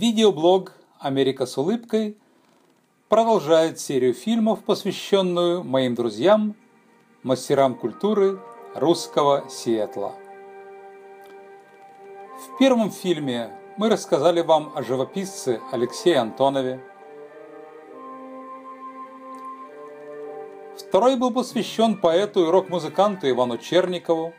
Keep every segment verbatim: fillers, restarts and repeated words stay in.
Видеоблог «Америка с улыбкой» продолжает серию фильмов, посвященную моим друзьям, мастерам культуры русского Сиэтла. В первом фильме мы рассказали вам о живописце Алексее Антонове. Второй был посвящен поэту и рок-музыканту Ивану Черникову.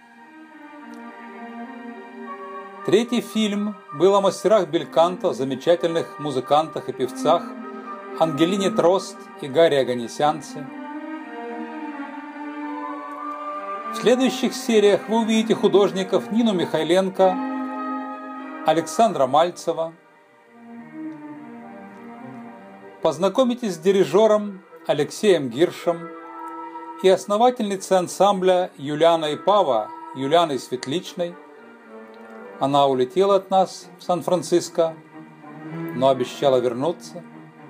Третий фильм был о мастерах бельканто, замечательных музыкантах и певцах Ангелине Трост и Гарри Оганесянце. В следующих сериях вы увидите художников Нину Михайленко, Александра Мальцева. Познакомитесь с дирижером Алексеем Гиршем и основательницей ансамбля Юлиана и Пава Юлианой Светличной. Она улетела от нас в Сан-Франциско, но обещала вернуться.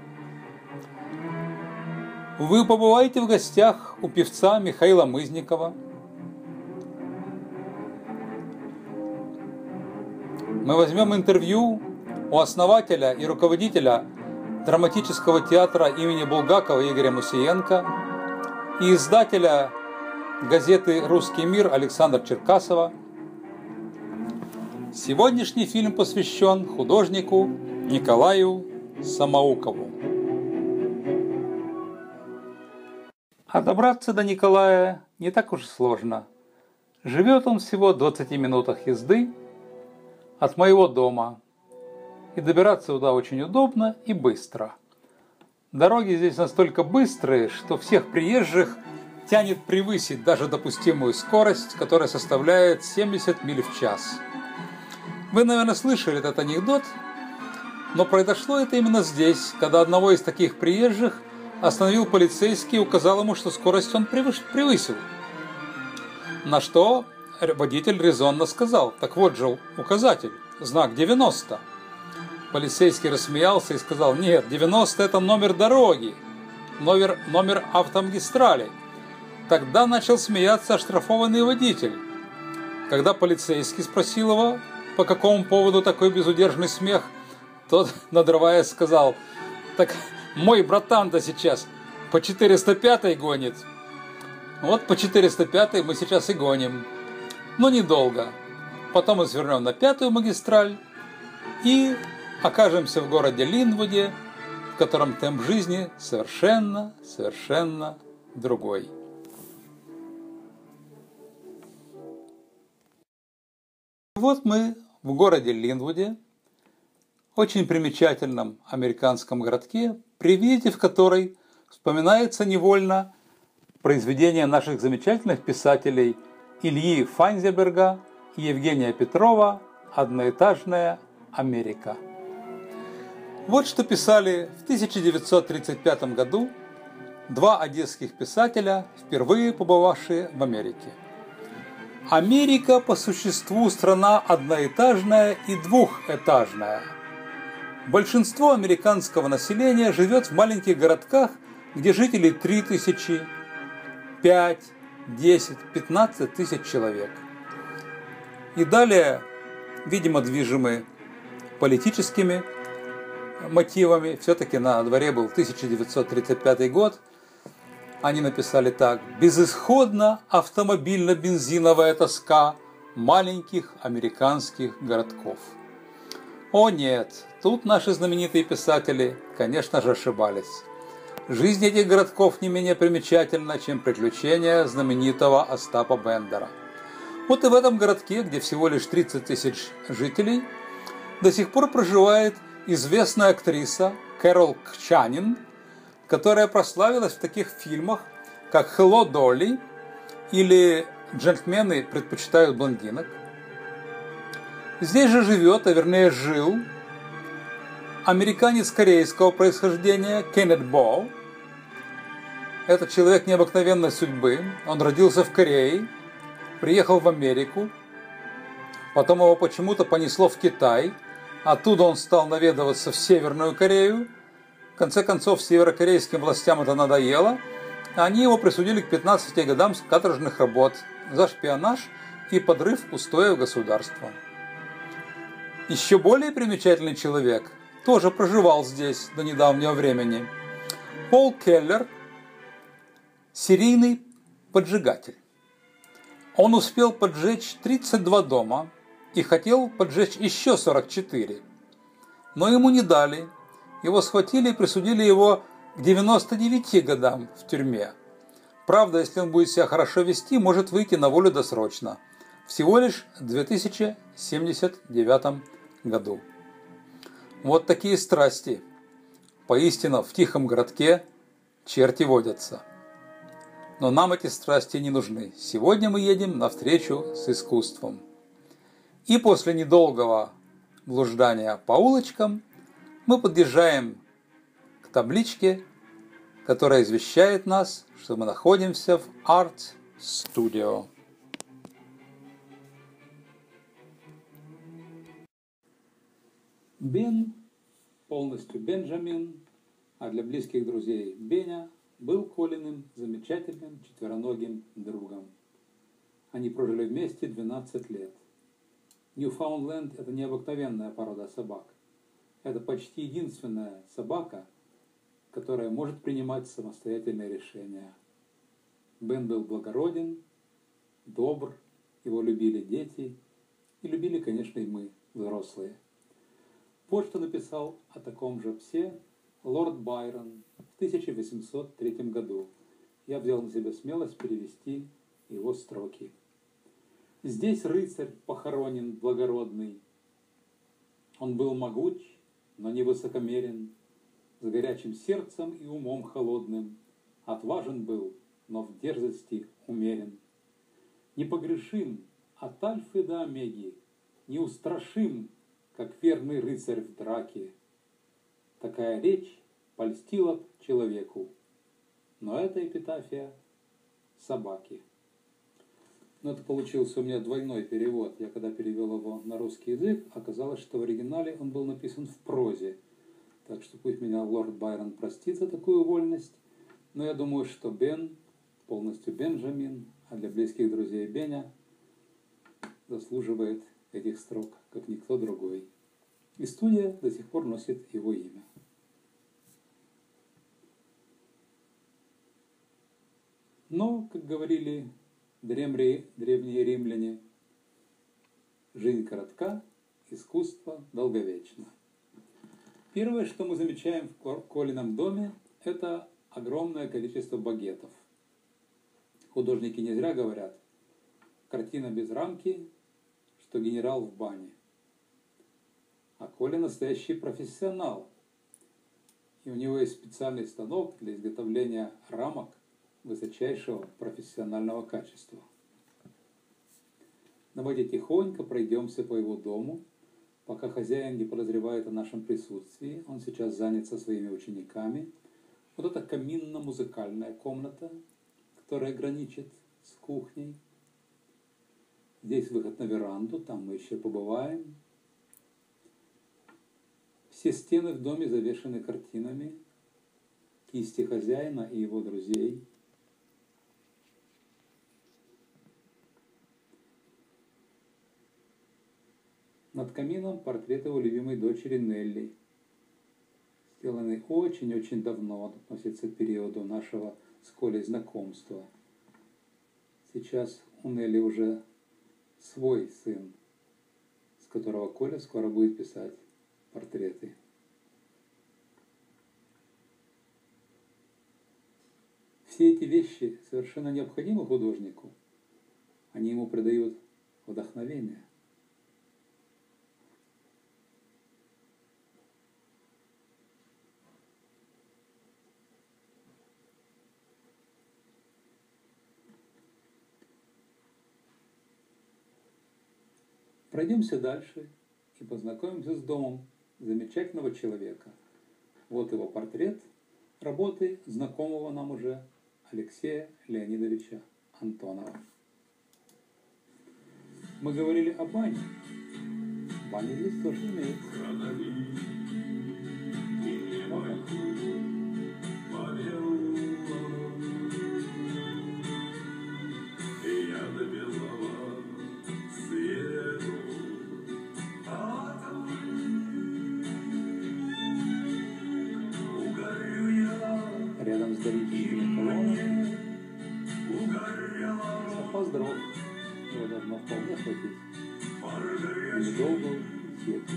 Вы побываете в гостях у певца Михаила Мызникова. Мы возьмем интервью у основателя и руководителя драматического театра имени Булгакова Игоря Мусиенко и издателя газеты «Русский мир» Александра Черкасова. Сегодняшний фильм посвящен художнику Николаю Самоукову. А добраться до Николая не так уж сложно. Живет он всего в двадцати минутах езды от моего дома. И добираться туда очень удобно и быстро. Дороги здесь настолько быстрые, что всех приезжих тянет превысить даже допустимую скорость, которая составляет семьдесят миль в час. Вы, наверное, слышали этот анекдот, но произошло это именно здесь, когда одного из таких приезжих остановил полицейский и указал ему, что скорость он превысил. На что водитель резонно сказал: «Так вот же указатель, знак девяносто». Полицейский рассмеялся и сказал: «Нет, девяносто – это номер дороги, номер, номер автомагистрали». Тогда начал смеяться оштрафованный водитель. Когда полицейский спросил его, по какому поводу такой безудержный смех, тот, надрываясь, сказал: «Так мой братан-то сейчас по четыреста пятой гонит». Вот по четыреста пятой мы сейчас и гоним. Но недолго. Потом мы свернем на пятую магистраль и окажемся в городе Линвуде, в котором темп жизни совершенно, совершенно другой. Вот мы в городе Линвуде, очень примечательном американском городке, при визите в который вспоминается невольно произведение наших замечательных писателей Ильи Файнзеберга и Евгения Петрова «Одноэтажная Америка». Вот что писали в тысяча девятьсот тридцать пятом году два одесских писателя, впервые побывавшие в Америке. Америка по существу страна одноэтажная и двухэтажная. Большинство американского населения живет в маленьких городках, где жителей три тысячи, пять, десять, пятнадцать тысяч человек. И далее, видимо, движимы политическими мотивами, все-таки на дворе был тысяча девятьсот тридцать пятый год, они написали так: «Безысходна автомобильно-бензиновая тоска маленьких американских городков». О нет, тут наши знаменитые писатели, конечно же, ошибались. Жизнь этих городков не менее примечательна, чем приключения знаменитого Остапа Бендера. Вот и в этом городке, где всего лишь тридцать тысяч жителей, до сих пор проживает известная актриса Кэрол Чанин, которая прославилась в таких фильмах, как «Hello, Dolly» или «Джентльмены предпочитают блондинок». Здесь же живет, а вернее жил, американец корейского происхождения Кеннет Бо. Этот человек необыкновенной судьбы. Он родился в Корее, приехал в Америку, потом его почему-то понесло в Китай, оттуда он стал наведываться в Северную Корею. В конце концов, северокорейским властям это надоело. Они его присудили к пятнадцати годам каторжных работ за шпионаж и подрыв устоев государства. Еще более примечательный человек тоже проживал здесь до недавнего времени. Пол Келлер – серийный поджигатель. Он успел поджечь тридцать два дома и хотел поджечь еще сорок четыре. Но ему не дали. Его схватили и присудили его к девяноста девяти годам в тюрьме. Правда, если он будет себя хорошо вести, может выйти на волю досрочно. Всего лишь в две тысячи семьдесят девятом году. Вот такие страсти. Поистину, в тихом городке черти водятся. Но нам эти страсти не нужны. Сегодня мы едем навстречу с искусством. И после недолгого блуждания по улочкам мы подъезжаем к табличке, которая извещает нас, что мы находимся в Art Studio. Бен, полностью Бенджамин, а для близких друзей Беня, был Колиным замечательным четвероногим другом. Они прожили вместе двенадцать лет. Ньюфаундленд – это необыкновенная порода собак. Это почти единственная собака, которая может принимать самостоятельные решения. Бен был благороден, добр, его любили дети и любили, конечно, и мы, взрослые. Вот что написал о таком же псе лорд Байрон в тысяча восемьсот третьем году. Я взял на себя смелость перевести его строки. «Здесь рыцарь похоронен благородный. Он был могуч, но не высокомерен, с горячим сердцем и умом холодным. Отважен был, но в дерзости умерен. Непогрешим от альфы до омеги, неустрашим, как верный рыцарь в драке. Такая речь польстила б человеку, но это эпитафия собаки». Но это получился у меня двойной перевод. Я когда перевел его на русский язык, оказалось, что в оригинале он был написан в прозе. Так что пусть меня лорд Байрон простит за такую вольность, но я думаю, что Бен, полностью Бенджамин, а для близких друзей Беня, заслуживает этих строк, как никто другой. И студия до сих пор носит его имя. Но, как говорили древние, древние римляне, жизнь коротка, искусство долговечно. Первое, что мы замечаем в Колином доме, это огромное количество багетов. Художники не зря говорят: картина без рамки, что генерал в бане. А Коля настоящий профессионал. И у него есть специальный станок для изготовления рамок высочайшего профессионального качества. Давайте тихонько пройдемся по его дому, пока хозяин не подозревает о нашем присутствии. Он сейчас занят со своими учениками. Вот это каминно-музыкальная комната, которая граничит с кухней. Здесь выход на веранду, там мы еще побываем. Все стены в доме завешаны картинами, кисти хозяина и его друзей. Над камином портрет его любимой дочери Нелли, сделанный очень-очень давно, относится к периоду нашего с Колей знакомства. Сейчас у Нелли уже свой сын, с которого Коля скоро будет писать портреты. Все эти вещи совершенно необходимы художнику. Они ему придают вдохновение. Пройдемся дальше и познакомимся с домом замечательного человека. Вот его портрет работы знакомого нам уже Алексея Леонидовича Антонова. Мы говорили о бане. Баня здесь тоже имеется. рядом с дорическими колоннами. Запас дров его должно вполне хватить. Недолго идти.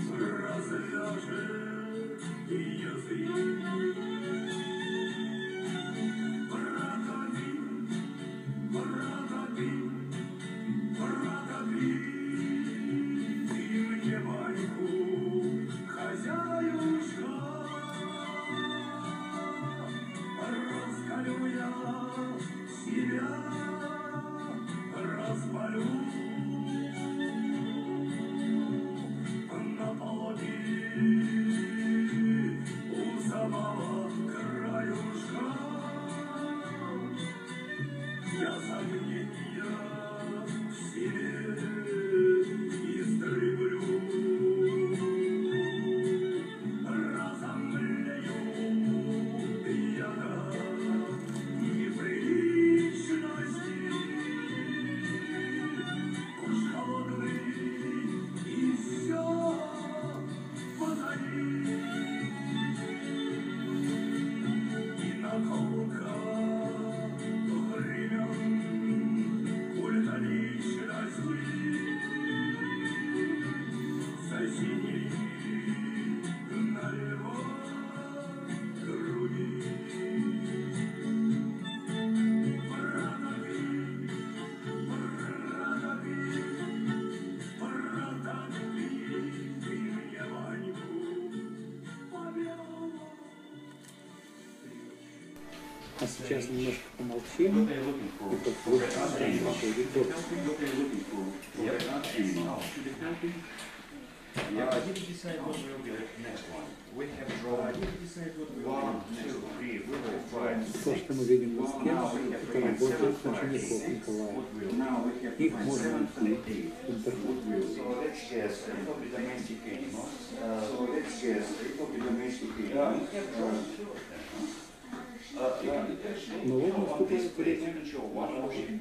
А сейчас немножко помолчим. Yeah, uh, you can decide what will be the next one. We have drawn uh, you can decide what will one, two, three, four, five, six. То, что мы видим на схеме, это работает учеников Николая. Их можно найти в интернете. So let's guess, it will be domestic animals. Uh, so let's guess, it will be domestic animals. We have drawn two of them. Uh, Но вот on this наступает page, you время can show one motion.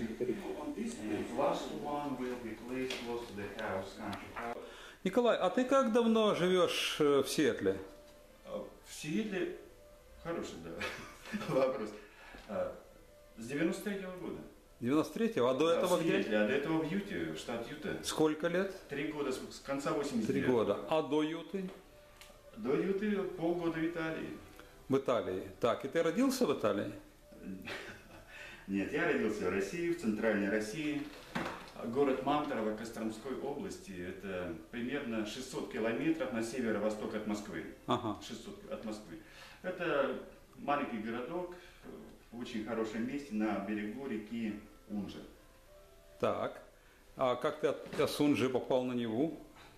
And last one will be placed close to the house, country house. Николай, а ты как давно живешь в Сиэтле? В Сиэтле хороший, да, вопрос. С девяносто третьего года. девяносто третьего, а до Да, этого в где? Сиэтле, а до этого в Юте, штат Юта. Сколько лет? Три года, с конца восемьдесят Три девятого. года. А до Юты? До Юты полгода в Италии. В Италии. Так, и ты родился в Италии? Нет, я родился в России, в центральной России. Город Манторово Костромской области, это примерно шестьсот километров на северо-восток от Москвы. Ага. шестьсот от Москвы. Это маленький городок в очень хорошем месте на берегу реки Унжа. Так. А как ты от Осунжи попал на Неву?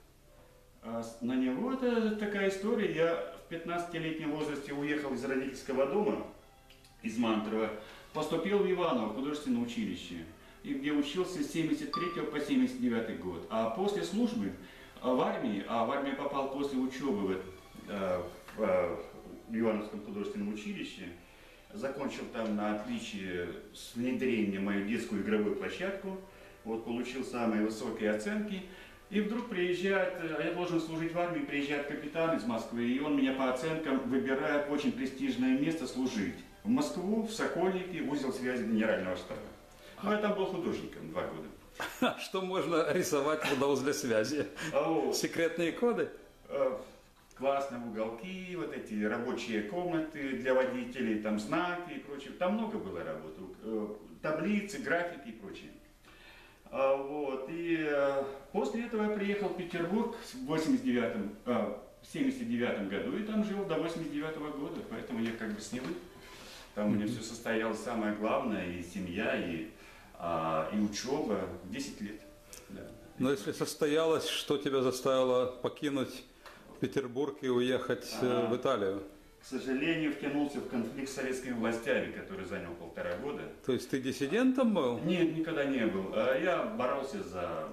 А на него это такая история. Я в пятнадцатилетнем возрасте уехал из родительского дома, из Мантурова, поступил в Иваново художественное училище, и где учился с семьдесят третьего по семьдесят девятый год. А после службы в армии, а в армию попал после учебы в, в, в Ивановском художественном училище, закончил там на отличие с внедрением мою детскую игровую площадку, вот, получил самые высокие оценки. И вдруг приезжает, я должен служить в армии, приезжает капитан из Москвы, и он меня по оценкам выбирает в очень престижное место служить. В Москву, в Сокольники, в узел связи генерального штаба. Ну, я там был художником два года. Что можно рисовать в узле связи? О, Секретные коды? э, классные уголки, вот эти рабочие комнаты для водителей, там знаки и прочее. Там много было работы, э, таблицы, графики и прочее. А, вот, и э, после этого я приехал в Петербург в восемьдесят девятом, э, в семьдесят девятом году и там жил до восемьдесят девятого года, поэтому я как бы с Невы. Там у меня все состоялось, самое главное, и семья, и, а, и учеба, десять лет. Да. Но если состоялось, что тебя заставило покинуть Петербург и уехать А, в Италию? К сожалению, втянулся в конфликт с советскими властями, который занял полтора года. То есть ты диссидентом был? Нет, никогда не был. А я боролся за,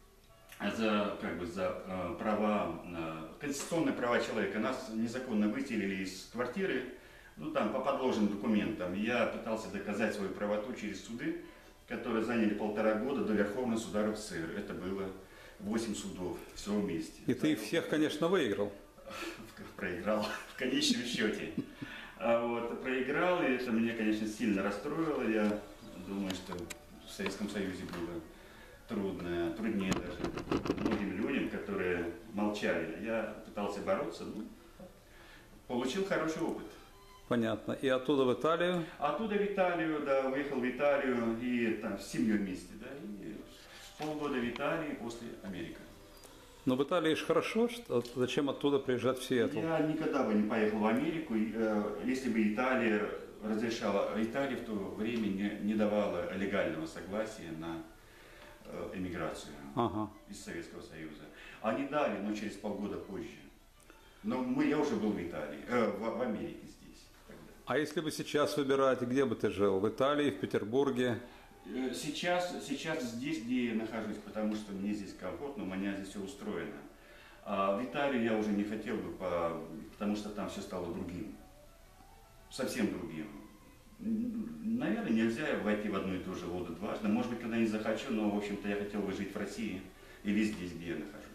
за, как бы, за э, права, э, конституционные права человека. Нас незаконно выселили из квартиры, ну там по подложным документам. Я пытался доказать свою правоту через суды, которые заняли полтора года до Верховного суда РСФСР. Это было восемь судов, все вместе. И ты их всех, конечно, выиграл. Проиграл в конечном счете. А вот проиграл, и это меня, конечно, сильно расстроило. Я думаю, что в Советском Союзе было трудно, труднее даже многим людям, которые молчали. Я пытался бороться, ну, получил хороший опыт. Понятно. И оттуда в Италию? Оттуда в Италию, да, уехал в Италию и там с семьей вместе, да, и полгода в Италии, после Америки. Но в Италии же хорошо, что, зачем оттуда приезжать в Сиэтл? Я никогда бы не поехал в Америку, если бы Италия разрешала. Италия в то время не, не давала легального согласия на эмиграцию Ага. из Советского Союза. Они дали, но через полгода позже. Но мы, я уже был в Италии, э, в, в Америке здесь. Тогда. А если бы сейчас выбирать, где бы ты жил? В Италии, в Петербурге? Сейчас, сейчас здесь, где я нахожусь, потому что мне здесь комфортно, у меня здесь все устроено. А в Италию я уже не хотел бы, по, потому что там все стало другим. Совсем другим. Наверное, нельзя войти в одну и ту же воду дважды. Может быть, когда-нибудь захочу, но, в общем-то, я хотел бы жить в России или здесь, где я нахожусь.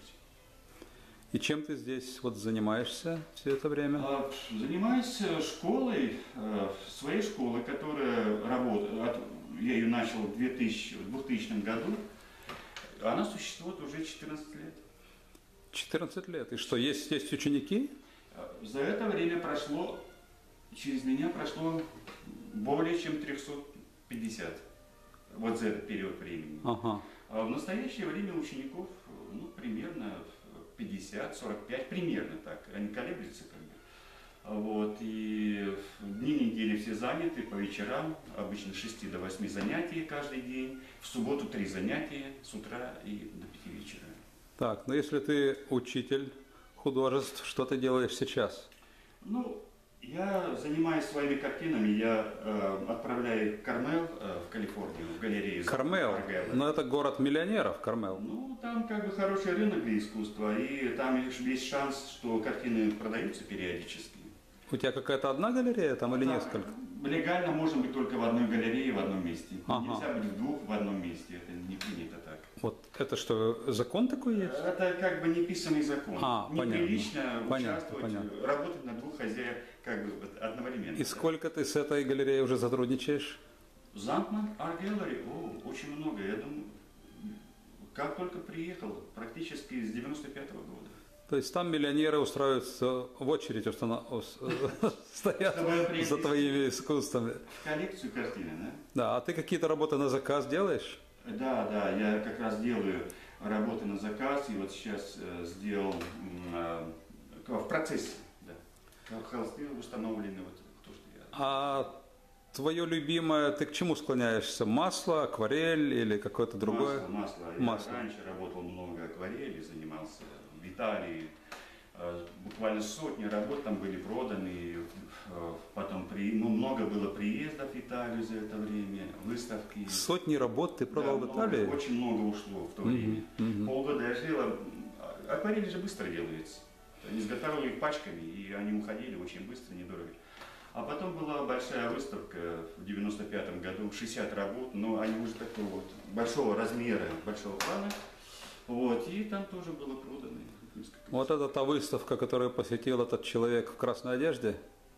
И чем ты здесь вот занимаешься все это время? А, занимаюсь школой, своей школой, которая работает. Я ее начал в двухтысячном году. Она существует уже четырнадцать лет. четырнадцать лет. И что, есть, есть ученики? За это время прошло, через меня прошло более чем триста пятьдесят. Вот за этот период времени. Ага. А в настоящее время учеников, ну, примерно пятьдесят сорок пять, примерно так. Они колеблются как бы. Вот, и дни недели все заняты по вечерам, обычно с шести до восьми занятий каждый день, в субботу три занятия с утра и до пяти вечера. Так, но если ты учитель художеств, что ты делаешь сейчас? Ну, я занимаюсь своими картинами, я э, отправляю их в Кармел, э, в Калифорнию, в галерею. Кармел? Но это город миллионеров, Кармел. Ну, там как бы хороший рынок для искусства, и там есть шанс, что картины продаются периодически. У тебя какая-то одна галерея там или Да, несколько? легально можно быть только в одной галерее, в одном месте. Ага. Нельзя быть в двух в одном месте, это не принято так. Вот это что, закон такой есть? Это как бы неписанный закон. А, неприлично понятно, участвовать, понятно. работать на двух хозяев как бы одновременно. И сколько ты с этой галереей уже сотрудничаешь? Зантман Art Gallery, о, очень много. Я думаю, как только приехал, практически с девяносто пятого года. То есть там миллионеры устраиваются в очередь, устана... стоят за твоими искусствами. Коллекцию картины, да? Да, а ты какие-то работы на заказ делаешь? Да, да, я как раз делаю работы на заказ, и вот сейчас э, сделал э, в процессе, да. Холсты установлены, вот то, что я... А твое любимое, ты к чему склоняешься? Масло, акварель или какое-то другое? Масло, масло. Масло. Я раньше работал много акварели, занимался в Италии. Буквально сотни работ там были проданы. Потом при, ну, много было приездов в Италию за это время, выставки. Сотни работ ты продал да, в Италии? Много, очень много ушло в то Mm-hmm. время. Mm-hmm. Полгода я жил. Акварели же быстро делаются. Они изготавливали их пачками, и они уходили очень быстро, недорого. А потом была большая выставка в девяносто пятом году, шестьдесят работ, но они уже такого вот большого размера, большого плана. Вот, и там тоже было продано. Вот это та выставка, которую посетил этот человек в красной одежде?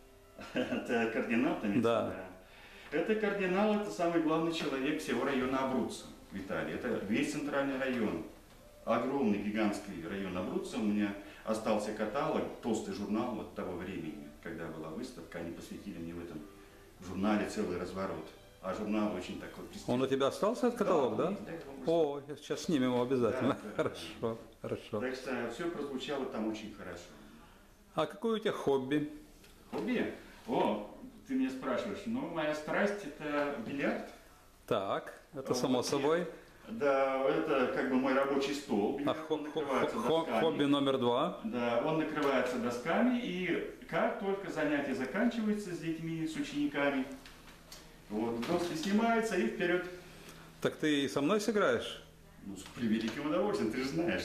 Это кардинал там? Да. Это кардинал, это самый главный человек всего района Абруццо в Италии. Это весь центральный район. Огромный, гигантский район Абруццо. У меня остался каталог, толстый журнал вот того времени, когда была выставка. Они посвятили мне в этом журнале целый разворот. А журнал очень такой престижный. Он у тебя остался, этот каталог, да? Да, да, О, я сейчас снимем его обязательно. Да, да, хорошо, да. хорошо. Так что все прозвучало там очень хорошо. А какое у тебя хобби? Хобби? О, ты меня спрашиваешь. Ну, моя страсть это бильярд. Так, это Вот, само нет. собой. Да, это как бы мой рабочий стол. А Бильярд, хо- он хо- накрывается хо- досками. хобби номер два? Да, он накрывается досками, и как только занятие заканчивается с детьми, с учениками, вот, доски снимаются и вперед. Так ты и со мной сыграешь? Ну, с превеликим удовольствием, ты же знаешь.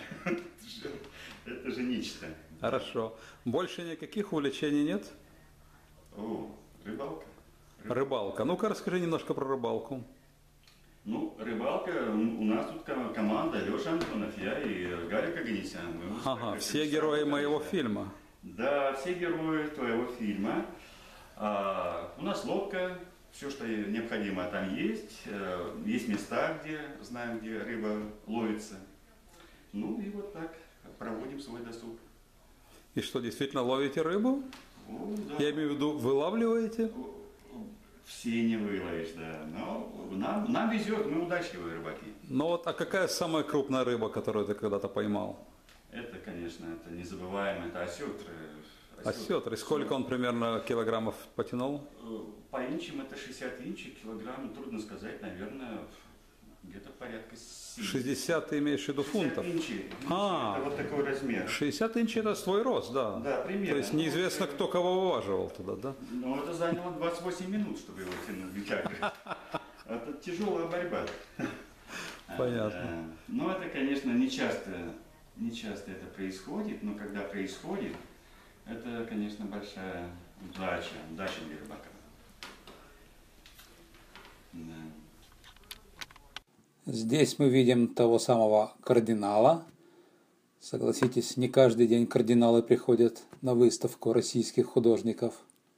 Это же нечто. Хорошо. Больше никаких увлечений нет? О, рыбалка. Рыбалка. Ну-ка расскажи немножко про рыбалку. Ну, рыбалка, у нас тут ко- команда, Леша Антонов, я и Гарик Аганесян. Мы Ага, как все это герои самое, моего да. фильма. Да, все герои твоего фильма. А у нас лодка, все, что необходимо там есть. Есть места, где знаем, где рыба ловится. Ну и вот так проводим свой досуг. И что, действительно ловите рыбу? О, да. Я имею в виду, вылавливаете? Все не выловишь, да. Но нам, нам везет, мы удачливые рыбаки. Ну вот, а какая самая крупная рыба, которую ты когда-то поймал? Это, конечно, это незабываемо, это осетры. Осетр. И сколько он примерно килограммов потянул? По инчам это шестьдесят инчик, килограмм, трудно сказать, наверное, где-то порядка семьдесят. шестьдесят ты имеешь в виду фунтов? Инчи. А, это вот такой размер. шестьдесят инчей это твой рост, да? Да, примерно. То есть неизвестно, кто кого вываживал туда, да? Ну, это заняло двадцать восемь минут, чтобы его тянуть. Это тяжелая борьба. Понятно. Но это, конечно, не часто, не часто это происходит, но когда происходит, это, конечно, большая удача, удача для рыбака. Да. Здесь мы видим того самого кардинала. Согласитесь, не каждый день кардиналы приходят на выставку российских художников.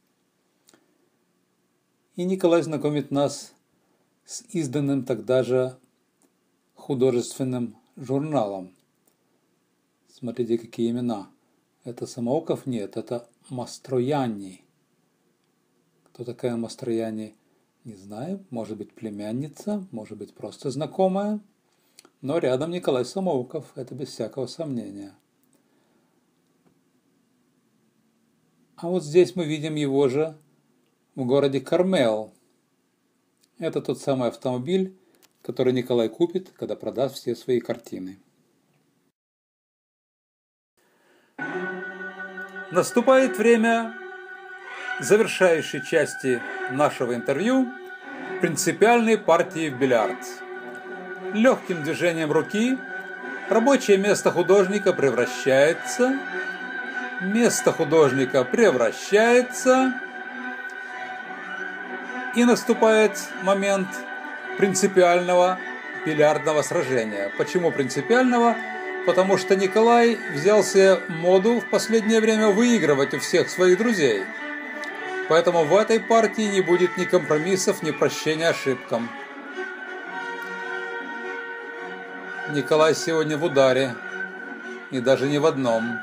И Николай знакомит нас с изданным тогда же художественным журналом. Смотрите, какие имена. Это Самоуков? Нет, это Мастроянни. Кто такая Мастроянни? Не знаю. Может быть, племянница, может быть, просто знакомая. Но рядом Николай Самоуков, это без всякого сомнения. А вот здесь мы видим его же в городе Кармел. Это тот самый автомобиль, который Николай купит, когда продаст все свои картины. Наступает время завершающей части нашего интервью принципиальной партии в бильярд. Легким движением руки рабочее место художника превращается, место художника превращается, и наступает момент принципиального бильярдного сражения. Почему принципиального? Потому что Николай взялся моду в последнее время выигрывать у всех своих друзей. Поэтому в этой партии не будет ни компромиссов, ни прощения ошибкам. Николай сегодня в ударе, и даже не в одном.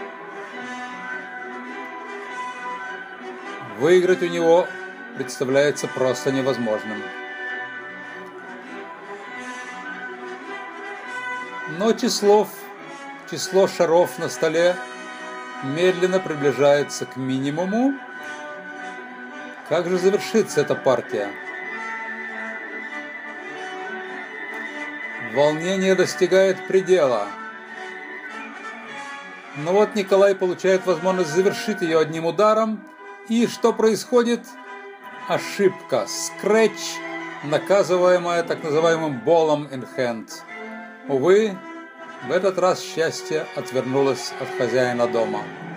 Выиграть у него представляется просто невозможным. Но число, число шаров на столе медленно приближается к минимуму. Как же завершится эта партия? Волнение достигает предела. Но вот Николай получает возможность завершить ее одним ударом. И что происходит? Ошибка. Скретч, наказываемая так называемым ball in hand. Увы, в этот раз счастье отвернулось от хозяина дома.